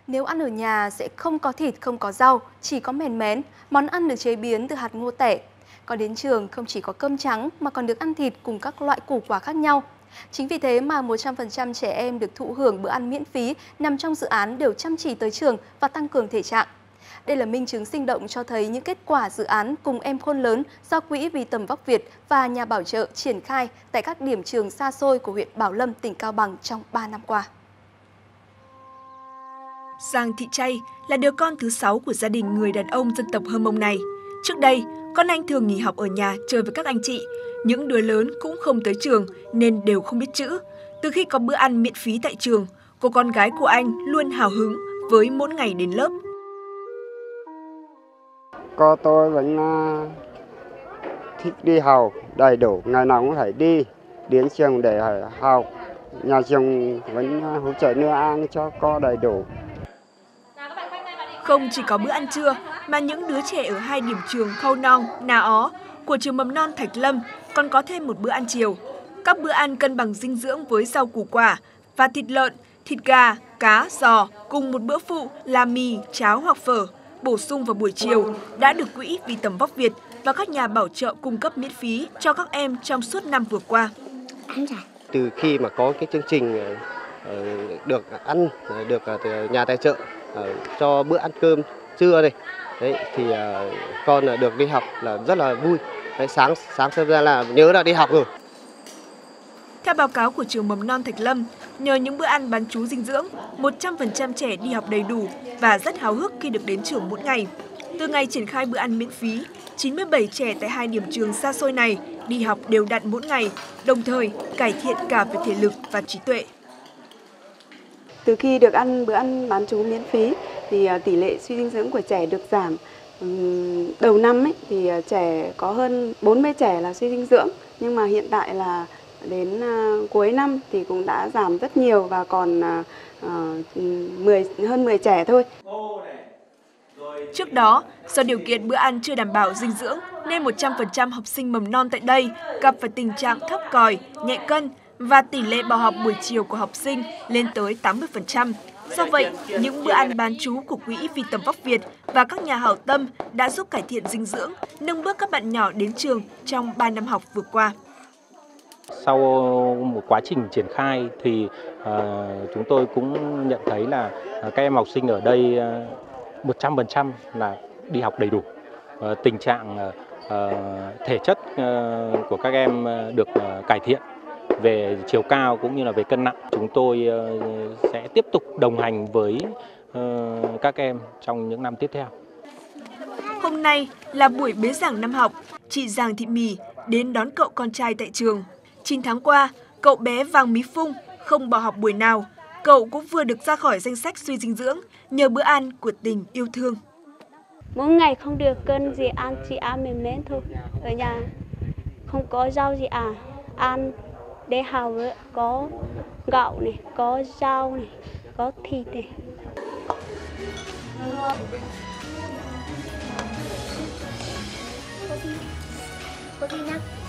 Nếu ăn ở nhà sẽ không có thịt, không có rau, chỉ có mèn mén, món ăn được chế biến từ hạt ngô tẻ. Còn đến trường không chỉ có cơm trắng mà còn được ăn thịt cùng các loại củ quả khác nhau. Chính vì thế mà 100% trẻ em được thụ hưởng bữa ăn miễn phí nằm trong dự án đều chăm chỉ tới trường và tăng cường thể trạng. Đây là minh chứng sinh động cho thấy những kết quả dự án Cùng Em Khôn Lớn do Quỹ Vì Tầm Vóc Việt và nhà bảo trợ triển khai tại các điểm trường xa xôi của huyện Bảo Lâm, tỉnh Cao Bằng trong 3 năm qua. Giang Thị Chay là đứa con thứ 6 của gia đình người đàn ông dân tộc Hơ Mông này. Trước đây, con anh thường nghỉ học ở nhà chơi với các anh chị. Những đứa lớn cũng không tới trường nên đều không biết chữ. Từ khi có bữa ăn miễn phí tại trường, cô con gái của anh luôn hào hứng với mỗi ngày đến lớp. Cô tôi vẫn thích đi học đầy đủ, ngày nào cũng phải đi đến trường để học. Nhà trường vẫn hỗ trợ nước ăn cho cô đầy đủ. Không chỉ có bữa ăn trưa, mà những đứa trẻ ở 2 điểm trường Khâu Nong, Nà Ó của trường mầm non Thạch Lâm còn có thêm một bữa ăn chiều. Các bữa ăn cân bằng dinh dưỡng với rau củ quả và thịt lợn, thịt gà, cá, giò cùng một bữa phụ là mì, cháo hoặc phở bổ sung vào buổi chiều đã được Quỹ Vì Tầm Vóc Việt và các nhà bảo trợ cung cấp miễn phí cho các em trong suốt năm vừa qua. Từ khi mà có cái chương trình được ăn được nhà tài trợ cho bữa ăn cơm trưa này, thì con được đi học là rất là vui. Sáng sớm ra là nhớ là đi học rồi. Theo báo cáo của trường mầm non Thạch Lâm, nhờ những bữa ăn bán trú dinh dưỡng, 100% trẻ đi học đầy đủ và rất háo hức khi được đến trường mỗi ngày. Từ ngày triển khai bữa ăn miễn phí, 97 trẻ tại 2 điểm trường xa xôi này đi học đều đặn mỗi ngày, đồng thời cải thiện cả về thể lực và trí tuệ. Từ khi được ăn bữa ăn bán trú miễn phí thì tỷ lệ suy dinh dưỡng của trẻ được giảm. Đầu năm thì trẻ có hơn 40 trẻ là suy dinh dưỡng, nhưng mà hiện tại là đến cuối năm thì cũng đã giảm rất nhiều và còn hơn 10 trẻ thôi. Trước đó, do điều kiện bữa ăn chưa đảm bảo dinh dưỡng nên 100% học sinh mầm non tại đây gặp phải tình trạng thấp còi, nhẹ cân và tỷ lệ bỏ học buổi chiều của học sinh lên tới 80%. Do vậy, những bữa ăn bán trú của Quỹ Vì Tầm Vóc Việt và các nhà hảo tâm đã giúp cải thiện dinh dưỡng, nâng bước các bạn nhỏ đến trường trong 3 năm học vừa qua. Sau một quá trình triển khai thì chúng tôi cũng nhận thấy là các em học sinh ở đây 100% là đi học đầy đủ. Tình trạng thể chất của các em được cải thiện về chiều cao cũng như là về cân nặng. Chúng tôi sẽ tiếp tục đồng hành với các em trong những năm tiếp theo. Hôm nay là buổi bế giảng năm học, chị Giàng Thị Mì đến đón cậu con trai tại trường. 9 tháng qua, cậu bé Vàng Mí Phung không bỏ học buổi nào. Cậu cũng vừa được ra khỏi danh sách suy dinh dưỡng nhờ bữa ăn của tình yêu thương. Mỗi ngày không được cân gì ăn, chỉ ăn mềm mén thôi. Ở nhà không có rau gì ăn để học có gạo này, có rau này, có thịt này. Cô thi nhá.